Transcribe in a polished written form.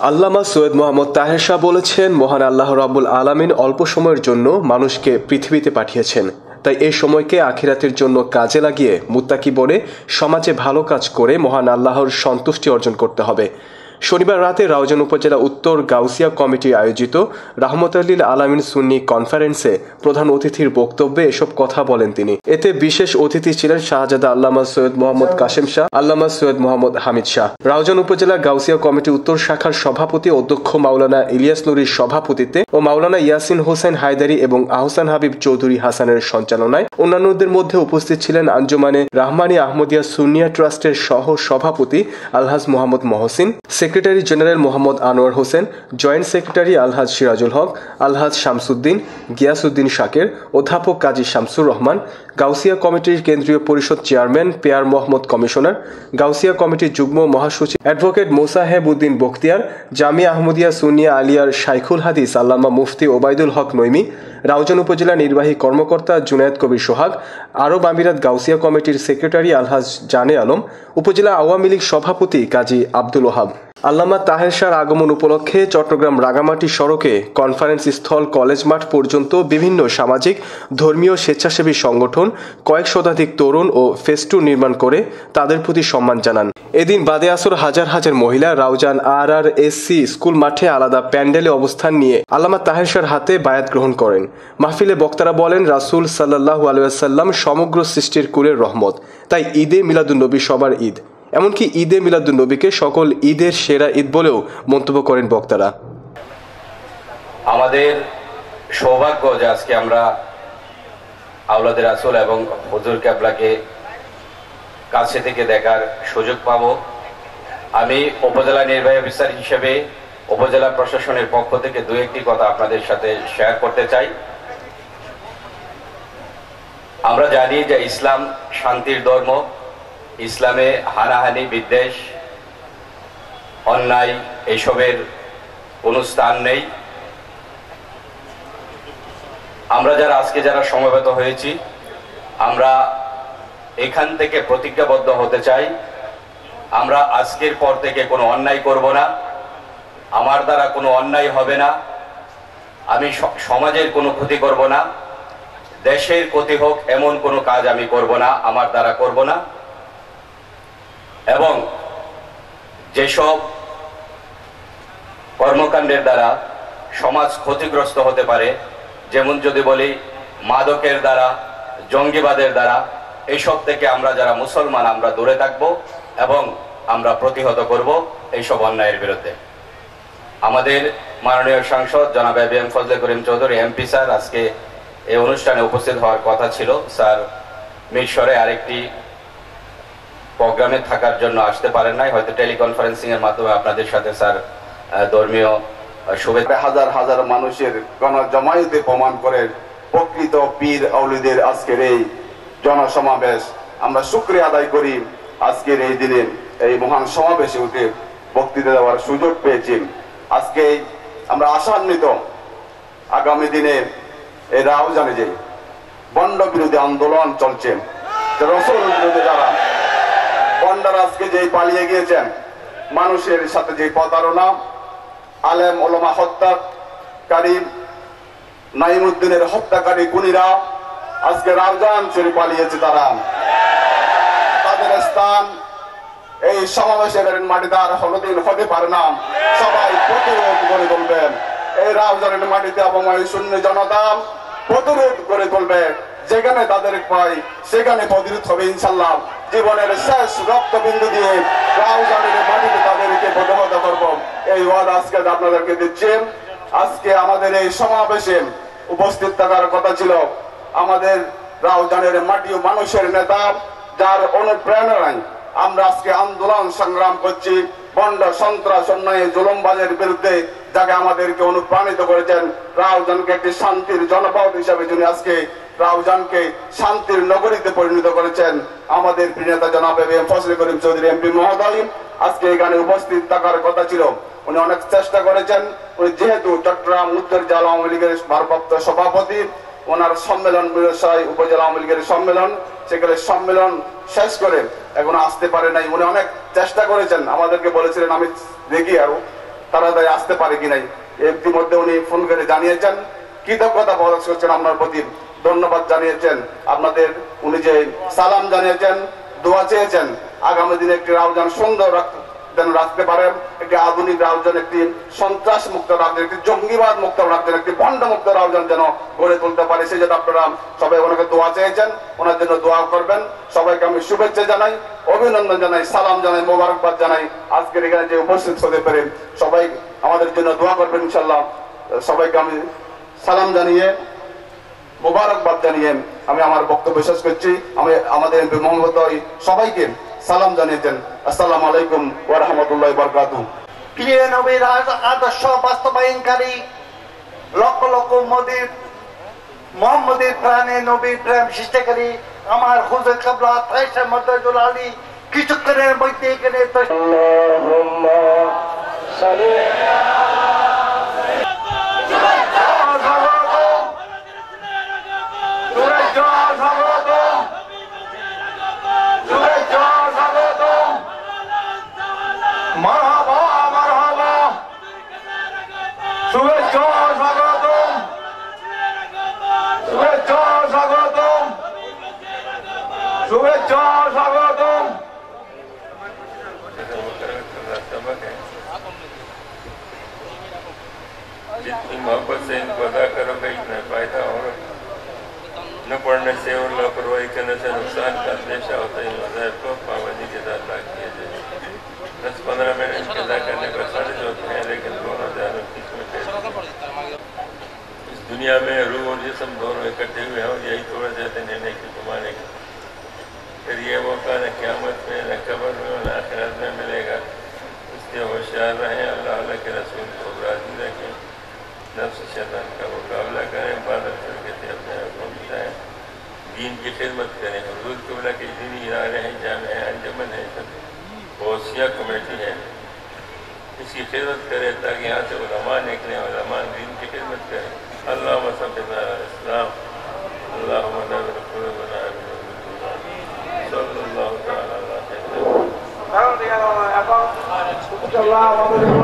আল্লামা সৈয়দ মোহাম্মদ তাহের শাহ বলেছেন, মহান আল্লাহ রাব্বুল আলামিন অল্প সময়ের জন্য মানুষকে পৃথিবীতে পাঠিয়েছেন, তাই এই সময়কে আখিরাতের জন্য কাজে লাগিয়ে মুত্তাকি বনে সমাজে ভালো কাজ করে মহান আল্লাহর সন্তুষ্টি অর্জন করতে হবে। শনিবার রাতে রাউজান উপজেলা উত্তর গাউসিয়া কমিটি আয়োজিত রাহমাতুল্লিল আলামিন সুন্নি কনফারেন্সে প্রধান অতিথির বক্তব্যে এসব কথা বলেন তিনি। এতে বিশেষ অতিথি ছিলেন শাহজাদা আল্লামা সৈয়দ মোহাম্মদ কাশেম শাহ, আল্লামা সৈয়দ মোহাম্মদ হামিদ শাহ। রাউজান উপজেলা গাউসিয়া কমিটি উত্তর শাখার সভাপতি অধ্যক্ষ মাওলানা ইলিয়াস নুরীর সভাপতিত্বে ও মাওলানা ইয়াসিন হোসেন হায়দারি এবং আহসান হাবিব চৌধুরী হাসানের সঞ্চালনায় অন্যান্যদের মধ্যে উপস্থিত ছিলেন আঞ্জুমানে রাহমানি আহমদিয়া সুন্নিয়া ট্রাস্টের সহ সভাপতি আলহাজ Mohammad Mohsin, secretary general Mohammad Anwar Hossain, joint secretary আলহাজ সিরাজুল হক, আলহাজ শামসুদ্দিন, গিয়াসউদ্দিন শাকের, অধ্যাপক কাজী শামসুর রহমান, গাউসিয়া কমিটির কেন্দ্রীয় পরিষদ চেয়ারম্যান পেয়ার মোহাম্মদ কমিশনার, গাউসিয়া কমিটির যুগ্ম মহাসচিব অ্যাডভোকেট মোসাহেব উদ্দিন বখতিয়ার, জামিয়া আহমদিয়া সুন্নিয়া আলিয়ার শাইখুল হাদিস আল্লামা মুফতি ওবায়দুল হক নইমি, রাউজান উপজেলা নির্বাহী কর্মকর্তা জুনায়েদ কবির সোহাগ, আরব আমিরাত গাউসিয়া কমিটির সেক্রেটারি আলহাজ জানে আলম, উপজেলা আওয়ামী লীগ সভাপতি কাজী আব্দুল ওহাব। আল্লামা তাহের শাহর আগমন উপলক্ষে চট্টগ্রাম রাঙামাটি সড়কে কনফারেন্স স্থল কলেজ মাঠ পর্যন্ত বিভিন্ন সামাজিক, ধর্মীয়, স্বেচ্ছাসেবী সংগঠন, কয়েক শতাধিক তরুণ ও ফেস্টুন নির্মাণ করে তাদের প্রতি সম্মান জানান। এদিন বাদে আসর হাজার হাজার মহিলা রাউজান RRSC স্কুল মাঠে আলাদা প্যান্ডেলে অবস্থান নিয়ে আল্লামা তাহের শাহর হাতে বায়াত গ্রহণ করেন। মাহফিলে বক্তারা বলেন, রাসূল সাল্লাল্লাহু আলাইহি ওয়াসাল্লাম সমগ্র সৃষ্টির কুলের রহমত, তাই ঈদে মিলাদুন্নবী সবার ঈদ, এমনকি ঈদে মিলাদুন্নবীকে সকল ঈদের সেরা ঈদ বলেও মন্তব্য করেন বক্তারা। আমাদের সৌভাগ্য যে আজকে আমরা আওলাদে রাসূল এবং হুজুর কেবলাকে কাছে থেকে দেখার সুযোগ পাব। আমি উপজেলা নির্বাহী অফিসার হিসেবে উপজেলা প্রশাসনের পক্ষ থেকে দু একটি কথা আপনাদের সাথে শেয়ার করতে চাই। আমরা জানি যে ইসলাম শান্তির ধর্ম, ইসলামে হানাহানি, বিদ্বেষ, অন্যায় এসবের কোনো স্থান নেই। আমরা যারা সমবেত হয়েছি, আমরা এখান থেকে প্রতিজ্ঞাবদ্ধ হতে চাই, আমরা আজকের পর থেকে কোনো অন্যায় করব না, আমার দ্বারা কোনো অন্যায় হবে না, আমি সমাজের কোনো ক্ষতি করব না, দেশের ক্ষতি হোক এমন কোনো কাজ আমি করব না, আমার দ্বারা করব না। এবং যেসব কর্মকাণ্ডের দ্বারা সমাজ ক্ষতিগ্রস্ত হতে পারে, যেমন যদি বলি মাদকের দ্বারা, জঙ্গিবাদের দ্বারা, এইসব থেকে আমরা যারা মুসলমান আমরা দূরে থাকব এবং আমরা প্রতিহত করব এইসব অন্যায়ের বিরুদ্ধে। আমাদের মাননীয় সাংসদ জনাব ABM Fazle Karim Chowdhury MP sir আজকে এই অনুষ্ঠানে উপস্থিত হওয়ার কথা ছিল। স্যার মিরসরে আরেকটি প্রোগ্রামে থাকার জন্য আসতে পারেন নাই, হয়তো টেলিকনফারেন্সিং এর মাধ্যমে আপনাদের সাথে স্যার ধর্মীয় শুভেচ্ছা। হাজার হাজার মানুষের গণজমায়েতে প্রমাণ করে প্রকৃত পীর আউলিদের আজকের এই জনসমাবেশ। আমরা শুকরিয়া আদায় করি আজকের এই দিনে এই মহান সমাবেশে উঠে বক্তৃতা দেওয়ার সুযোগ পেয়েছি। আজকে আমরা আশান্বিত আগামী দিনে এই রাউজানে যে বন্ড বিরোধী আন্দোলন চলছে, রাসূল বিরোধী যারা বন্ডার আজকে যে পালিয়ে গিয়েছেন, মানুষের সাথে যে প্রতারণা, আলেম ওলামা হত্যাকারী, নাইমুদ্দিনের হত্যাকারী খুনিরা আজকে রাউজান ছেড়ে পালিয়েছে। তাদের স্থান এই সমাবেশের মাটিতে আর হলদিন হতে পারে না। সবাই প্রতিরোধ করে তুলবেন। এই রাউজানের মাটিতে অপময় শূন্য জনতা প্রতিরোধ করে তুলবে। যেখানে তাদের পাই সেখানে প্রতিরোধ হবে ইনশাল্লাহ। জীবনের শেষ রক্তবিন্দু দিয়ে রাউজানের মাটিতে তাদেরকে প্রতিহত করব, এই ওয়াদা আজকে আপনাদেরকে দিচ্ছি। আজকে আমাদের এই সমাবেশে উপস্থিত থাকার কথা ছিল আমাদের রাউজানের মাটি ও মানুষের নেতা, যার অনুপ্রেরণায় আমরা আজকে আন্দোলন সংগ্রাম করছি বন্ড সন্ত্রাস অন্যায় জুলুমবাজের বিরুদ্ধে, যাকে আমাদেরকে অনুপ্রাণিত করেছেন, রাউজানকে একটি শান্তির জনপদ হিসাবে যিনি আজকে রাউজানকে শান্তির নগরীতে পরিণত করেছেন, আমাদের প্রিয় নেতা জনাব ABM ফজলে করিম চৌধুরী MP মহোদয় আজকে এখানে উপস্থিত থাকার কথা ছিল। উনি অনেক চেষ্টা করেছেন। উনি যেহেতু চট্টগ্রাম উত্তর জেলা আওয়ামী লীগের ভারপ্রাপ্ত সভাপতি, ওনার সম্মেলন বিরসাই উপজেলা আওয়ামী লীগের সম্মেলন, সেখানে সম্মেলন শেষ করে এখন আসতে পারে নাই। উনি অনেক চেষ্টা করেছেন, আমাদেরকে বলেছিলেন আমি দেখি আরো তাড়াতাড়ি আসতে পারে কি নাই। ইতিমধ্যে উনি ফোন করে জানিয়েছেন, কৃতজ্ঞতা প্রকাশ করছেন, আপনার প্রতি ধন্যবাদ জানিয়েছেন। আপনাদের উনি যে সালাম জানিয়েছেন, দোয়া চেয়েছেন, আগামী দিনে একটি রাউজান সুন্দর যেন রাখতে পারেন, একটি আধুনিক রাউজান, একটি সন্ত্রাস মুক্ত রাউজান, একটি জঙ্গিবাদ মুক্ত রাউজান, একটি ভণ্ড মুক্ত রাউজান যেন গড়ে তুলতে পারে। সেই জন্য আপনারা সবাই ওনাকে দোয়া চেয়েছেন, ওনার জন্য দোয়া করবেন। সবাইকে আমি শুভেচ্ছা জানাই, অভিনন্দন জানাই, সালাম জানাই, মোবারকবাদ জানাই। আজকের এখানে যে উপস্থিত হতে পারে সবাই আমাদের জন্য দোয়া করবেন ইনশাল্লাহ। সবাইকে আমি সালাম জানিয়ে মোবারকবাদ জানিয়ে আমি আমার বক্তব্য শেষ করছি। আমি আমাদের এমপি মোহাম্মদ সবাইকে সালাম জানিয়েছেন। আসসালামু আলাইকুম ওয়া রাহমাতুল্লাহি ওয়া বারাকাতুহু। প্রিয় নবীর আদর্শ বাস্তবায়নকারী লক্ষ লক্ষ মোহাম্মদের প্রাণে নবীর প্রেম সৃষ্টিকারী আমার হুজুর কিবলা ফায়সা মর্তাজুল আলী কিছুক্ষণের মধ্যে এখানে আল্লাহুম্মা সাল্লি जितनी मोहब्बत से इनको अदा करोगे इतना फायदा और न पढ़ने से और लापरवाही करने से नुकसान का अंदेशा होता है। मज़हब को पाबंदी के साथ अदा किया जाए। 10-15 मिनट इनके अदा करने पर सारे होते हैं, लेकिन 2021 में इस दुनिया में रूह और जिस्म दोनों इकट्ठे हुए हैं और यही थोड़ा जाते निर्णय की कमाने की। फिर ये मौका न क़यामत में, न कब्र में, न आखिरत में मिलेगा। इसलिए होशियार रहें, अल्लाह के रसूल को राज़ी रखें, नफ्स शैतान का मुकाबला करें, इबादत करके अपने आप को मिटाएं, दीन की खिदमत करें। हुजूर क़िबला के दीनी इदारे हैं, जामे हैं, अंजुमन है, गौसिया कमेटी है, इसकी खिदमत करें ताकि यहाँ से उलमा निकलें, उलमा दीन की खिदमत करें। अल्लाहुम्मा सल्लि अला इस्लाम, अल्लाहुम्मा नव्विर क़ुलूबना सल्लल्लाहु तआला अलैहि वसल्लम।